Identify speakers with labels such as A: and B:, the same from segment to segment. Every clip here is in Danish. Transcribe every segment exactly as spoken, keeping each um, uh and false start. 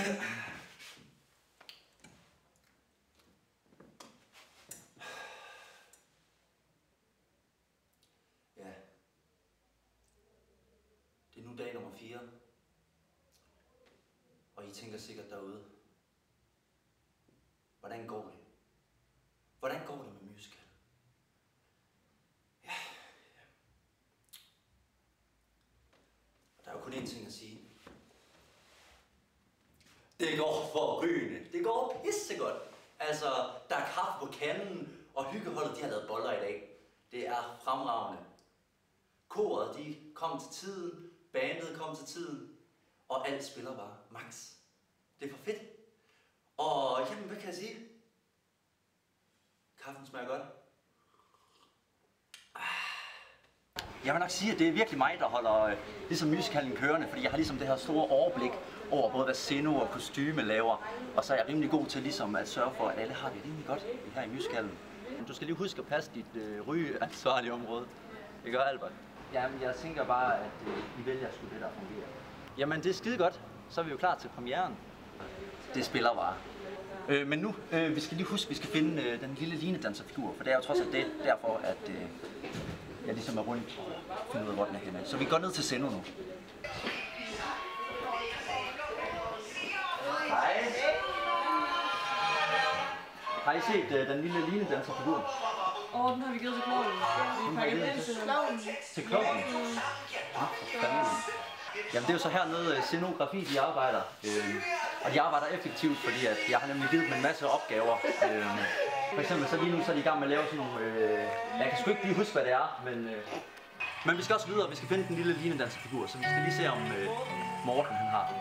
A: Ja. Det er nu dag nummer fire. Og I tænker sikkert derude. Hvordan går det? Hvordan går det med musical? Ja. Og der er jo kun én ting at sige. Det går forrygende. Det går pissegodt. Altså, der er kaffe på kanden, og hyggeholdet, de har lavet boller i dag. Det er fremragende. Koret, de kom til tiden, bandet kom til tiden, og alt spiller bare max. Det er for fedt. Og jamen, hvad kan jeg sige? Kaffen smager godt. Jeg vil nok sige, at det er virkelig mig, der holder øh, ligesom musicalen kørende, fordi jeg har ligesom det her store overblik over både hvad Zeno og kostyme laver, og så er jeg rimelig god til ligesom at sørge for, at alle har det rimelig godt her i musicalen. Du skal lige huske at passe dit øh, rygeansvarlige område. Det gør Albert. Jamen, jeg tænker bare, at øh, I vælger sgu det, der fungerer. Jamen, det er skide godt. Så er vi jo klar til premieren. Det spiller bare. Øh, men nu, øh, vi skal lige huske, at vi skal finde øh, den lille linedanserfigur, for det er jo trods alt det, derfor, at øh, jeg ligesom er rundt og finder ud af, hvor den er henne. Så vi går ned til Zeno nu. Hej. Har I set øh, den lille linedanserfigur?
B: Åh, oh, den har vi givet til Kloven. Vi pakker den til Kloven.
A: Til Kloven? Ja, spændende. Jamen det er jo så hernede scenografi, de arbejder. Øh, og de arbejder effektivt, fordi at jeg har nemlig givet dem en masse opgaver. Øh, for eksempel så lige nu så er de i gang med at lave sådan nogle... Øh, jeg kan sgu ikke lige huske, hvad det er, men... Øh, men vi skal også videre, vi skal finde den lille linedanserfigur, så vi skal lige se om øh, Morten han har.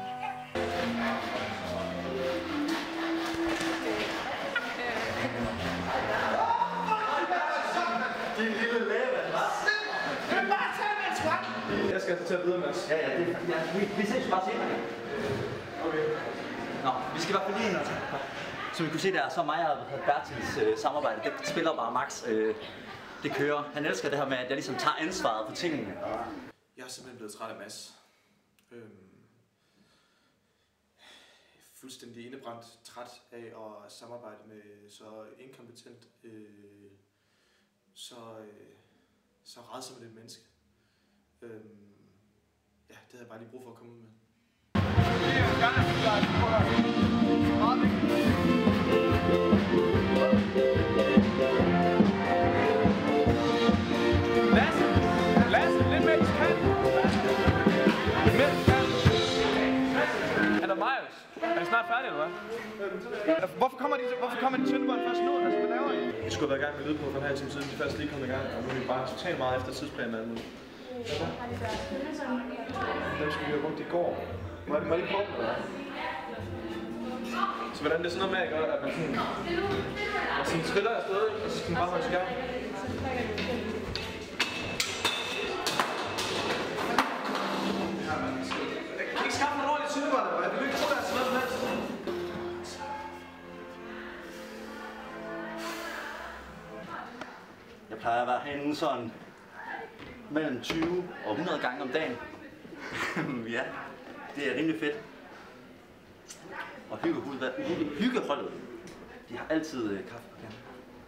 A: Din lille læbe, hva'?
C: Du kan bare tage med en svang!
D: Jeg skal til at videre, Mads.
A: Ja, ja, det, ja vi, vi ses bare senere.
D: Okay.
A: Nå, vi skal i hvert fald lige ind og tage. Som vi kunne se der, så mig og Bertils øh, samarbejde, det spiller bare max. Øh, det kører. Han elsker det her med, at jeg ligesom tager ansvaret for tingene.
D: Jeg er simpelthen blevet træt af Mads. Øhm, fuldstændig indebrændt træt af at samarbejde med så inkompetent, øh, så, øh, så rædsomt et menneske. Øhm, ja, det havde jeg bare lige brug for at komme ud med.
C: Lasse! Lasse, lidt mere kan! Lidt mere kan! Er der Marius? Er vi snart færdige, eller hvad? Hvorfor kommer de, hvorfor kommer de Sønderborg først nu? Altså, hvad laver I?
D: Vi skulle have været i gang med lyd på for en halv time siden, de først lige kom i gang, og nu er vi bare totalt meget efter tidsplanen alt muligt. Dem skulle vi have brugt i går. Var det, var det ikke brugt, eller hvad? Så hvordan det er sådan noget med, at, gøre, at man sådan, man sådan triller afsted, og så skal man bare holde skærm? Jeg kan ikke skaffe noget ordentligt Sønderborg, eller hvad? Jeg vil ikke tro, der er sådan noget som helst.
A: Jeg plejer at være herinde sådan mellem tyve og hundrede gange om dagen. Ja, det er rimelig fedt. Og hyggeholdet, hyggeholdet, de har altid øh, kaffe på kanden.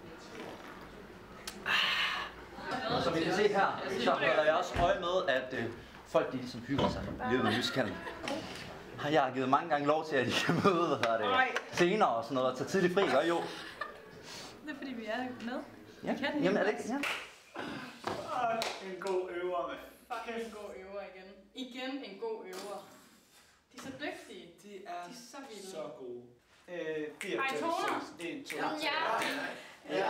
A: Ah. Og som I kan se her, så holder jeg også øje med, at øh, folk de ligesom hygger sig i løbet af musicalen. Har jeg givet mange gange lov til, at de kan møde det senere og sådan noget, og tage tidligt fri, gør jo.
B: Det er fordi vi er med.
A: Ja,
B: Vi kan den
A: jamen er det ikke? Ja.
C: En god øver, mand.
B: Fuck en god øver igen. Igen en god øver. De er så dygtige.
C: De er,
B: De er så vilde.
C: så gode. Øh, fire,
B: Ej, toner.
C: en, to,
B: Kom, ja.
C: ja.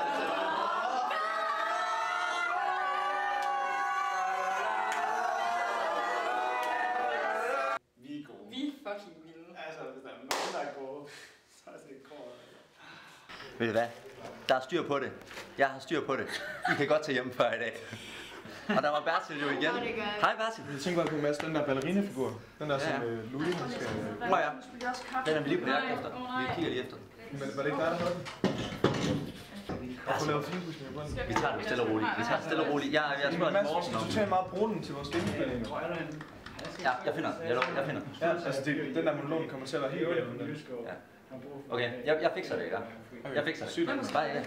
C: Vi er gode.
B: Vi er fucking vilde.
C: Altså, hvis der er nogen, der er gode, så er det ikke kort.
A: Ved du hvad? Der er styr på det. Jeg har styr på det. I kan godt tage hjem før i dag. Og der var Bertil jo igen. Hej Bertil.
D: Jeg tænker bare på Mads, den der ballerinafigur. Den der
A: Ja, ja.
D: som øh, Louis, han skal...
A: Nå ja, den er vi lige på jagt efter. Vi kigger lige efter.
D: Men var det ikke dig, der havde den? Og få lavet finpudsning i bunden.
A: Vi tager den stille og roligt. Vi tager den stille og roligt. Jeg, jeg spørger
D: Mads,
A: til morgen
D: vi skal
A: om.
D: totalt meget bruge den til vores stemmespilling.
A: Ja, jeg finder den. Jeg lover, jeg finder den.
C: Ja, altså det, den der monolog kommer til at være helt væk.
A: Ja. Okay, jeg, jeg fikser det, ikke? Jeg fikser det.
C: Sygt.
A: Bare ja.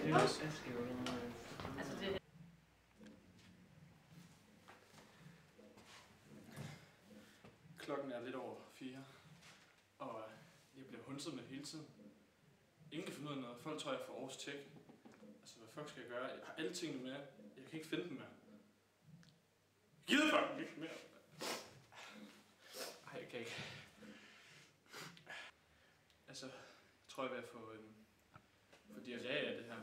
E: Klokken er lidt over fire, og jeg bliver hundset med hele tiden. Ingen kan finde ud af noget. Folk tror, jeg får års tjek. Altså, hvad fuck skal jeg gøre? Jeg har alle tingene med. Jeg kan ikke finde dem mere. Jeg gider fucking ikke mere. Ej, jeg kan ikke. Altså, jeg tror, jeg vil få en... få diarré af det her.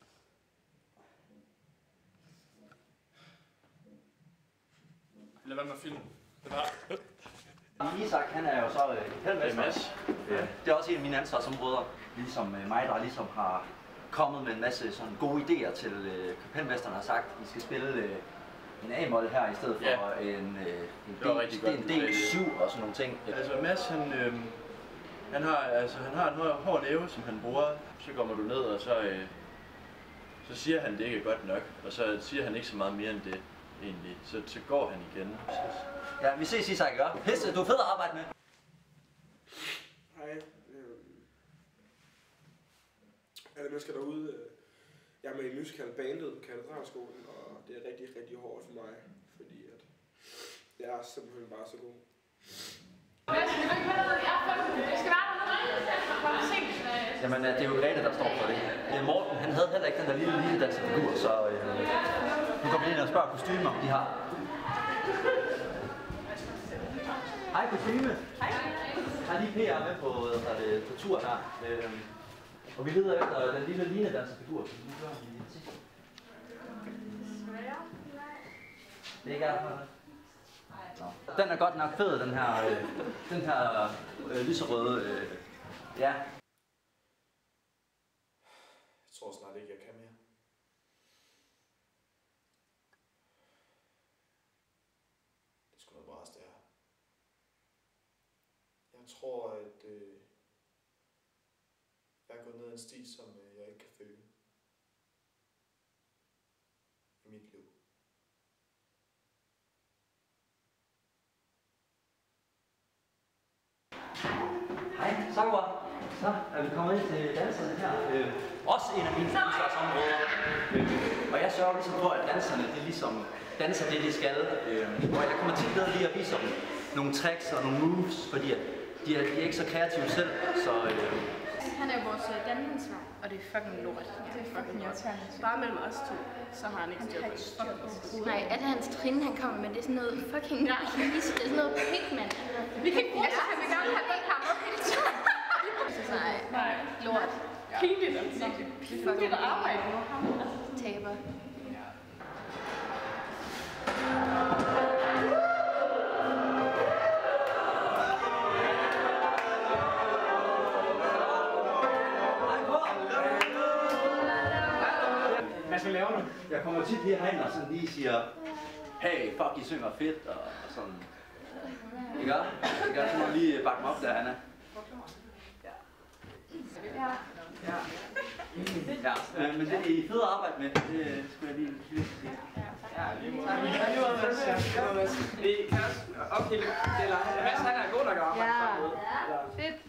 E: Lad være med at filme. Det var...
A: Isak, han er jo så øh, kapelmester. Øh, det er også en af mine ansvarsområder, ligesom øh, mig, der ligesom har kommet med en masse sådan gode idéer til øh, kapelmesteren har sagt, at I skal spille øh, en A-mol her i stedet for ja. en, øh, en, D, en D syv og sådan nogle ting.
F: Altså Mads, han, øh, han, har, altså, han har en hård, hård næve, som han bruger. Så kommer du ned, og så, øh, så siger han, det ikke er godt nok. Og så siger han ikke så meget mere end det, egentlig. Så, så går han igen.
A: Ja, vi ses, Isak, ikke? Pisse, du er fed at arbejde med.
G: Hej. Alle mennesker derude. Jeg er med i musical-bandet på Katedralskolen, og det er rigtig, rigtig hårdt for mig, fordi at jeg er simpelthen bare så god.
A: Jamen, det er jo Grete, der står for det. Morten, han havde heller ikke den der lille lille danserfigur, så øh, nu kommer vi ind og spørger kostymer, om de har. Hej kostyme. Hej. Jeg har lige P R med på, det, på tur her. Øh, og vi leder efter den lille line danserfigur, så vi gør lige til. Det er ikke er den er godt nok fed, den her, øh, den her øh, lyserøde, øh, ja.
D: Jeg tror snart ikke, jeg kan mere. Det er sgu noget bras, det her. Jeg tror, at øh, jeg er gået ned ad en sti, som øh, jeg ikke kan følge i mit liv.
A: Hej, Sakura. Så er vi kommet ind til danserne her. Øh, også en af mine ansvarsområder. Øh, og jeg sørger ligesom for, at danserne de ligesom danser det, de skal. Øh, og jeg kommer til at lige at vise dem nogle tricks og nogle moves, fordi de er, de er ikke så kreative selv. Så, øh,
B: Han er vores dansansvar, og det er fucking lort. Det er fucking irriterende. Bare mellem os to, så har han ikke styr på det.
H: Nej, alle hans trin, han kommer med, det er sådan noget fucking racist. Det er sådan noget pigment.
B: Vi kan ikke bruge det, så kan vi gøre det her med kammer hele tiden.
H: Nej,
B: Nej,
H: lort.
B: Pinligt altså. Det er fucking arbejde.
H: Taber.
C: Hvad laver du?
A: jeg kommer tit herhen og sådan lige siger, hey, fuck, I synger fedt, og, og sådan. Ikke gør? Ikke gør? Så må du lige bakke mig op der, Anna.
B: Ja.
A: Ja, øh, men det er I fede at arbejde med, det skulle jeg lige lige sige.
C: Ja, lige måde. Ja, lige måde, Mads. Ja, lige måde, Mads. Det er Karsten og Pille. Mads, han er god nok at arbejde med.
B: Ja, fedt.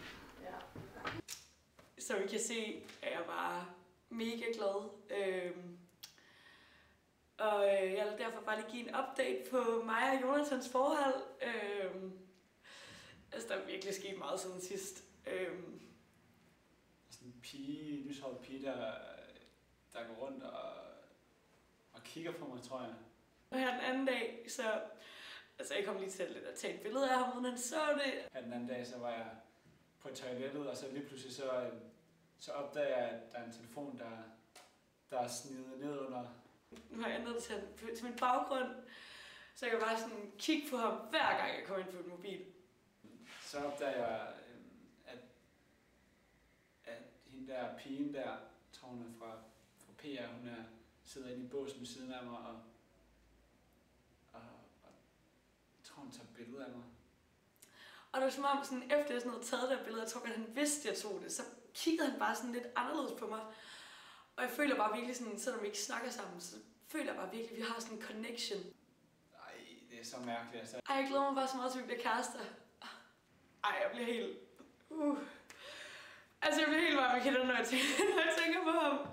I: Som I kan se, er jeg bare mega glad. Øhm, og øh, jeg vil derfor bare lige give en update på mig og Jonathans forhold. Øhm, altså, der er virkelig sket meget siden sidst. Øhm,
E: Sådan en pige, lyshåret pige, der, der går rundt og, og kigger på mig, tror jeg.
I: og her den anden dag, så... Altså, jeg kom lige til at tage et billede af ham, uden han så det.
E: Her den anden dag, så var jeg på toilettet, og så lige pludselig så, øh, så opdager jeg, at der er en telefon, der, der er snedet ned under.
I: Nu har jeg ændret til, til min baggrund, så jeg kan bare sådan kigge på ham, hver gang jeg kommer ind på en mobil.
E: Så opdager jeg, øh, at, at hende der pigen der, tror hun er fra, fra P R, hun er, sidder inde i båsen ved siden af mig, og, og, og jeg tror, hun tager billeder af mig.
I: Og det var som om, sådan, efter jeg sådan havde taget det her billede, jeg tror, at han vidste, at jeg tog det, så kiggede han bare sådan lidt anderledes på mig. Og jeg føler bare virkelig sådan, selvom vi ikke snakker sammen, så føler jeg bare virkelig, at vi har sådan en connection.
E: Nej, det er så mærkeligt. Altså.
I: Ej, jeg glæder mig bare så meget til, at vi bliver kærester. Ej, jeg bliver helt... Uh. Altså, jeg bliver helt varm i kinderne, når jeg tænker, når jeg tænker på ham.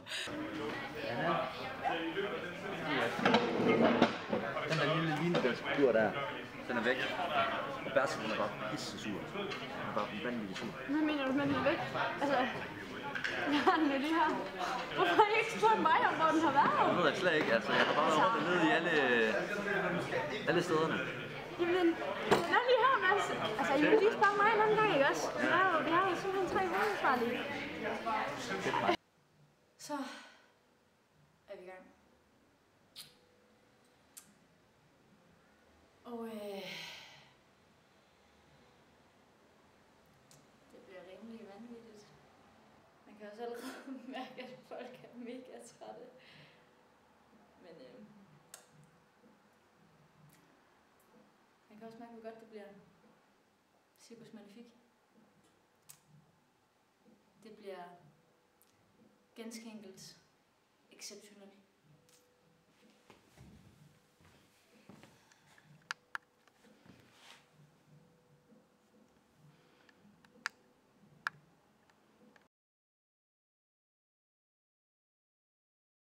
A: Den der lille linebæltskultur der, den er væk. Og Bertel, den er bare pisse sur. Den er bare vanvittig sur.
B: Hvad mener du med den er væk? Altså, jeg har den jo lige her. Hvorfor har I ikke spurgt mig om, hvor den har været?
A: Det ved jeg slet ikke, altså. Jeg har bare været rundt og nede i alle, alle stederne.
B: Jamen, den er lige her, Mads. Altså, I vil lige spørge mig en anden gang, ikke også? Vi har jo, vi har jo simpelthen tre hovedansvarlige.
H: Så er vi i gang. Og øh, det bliver rimelig vanvittigt. Man kan også allerede mærke, at folk er mega trætte. Men øh, man kan også mærke, hvor godt det bliver Cirkus Magnifique. Det bliver ganske enkelt exceptionelt.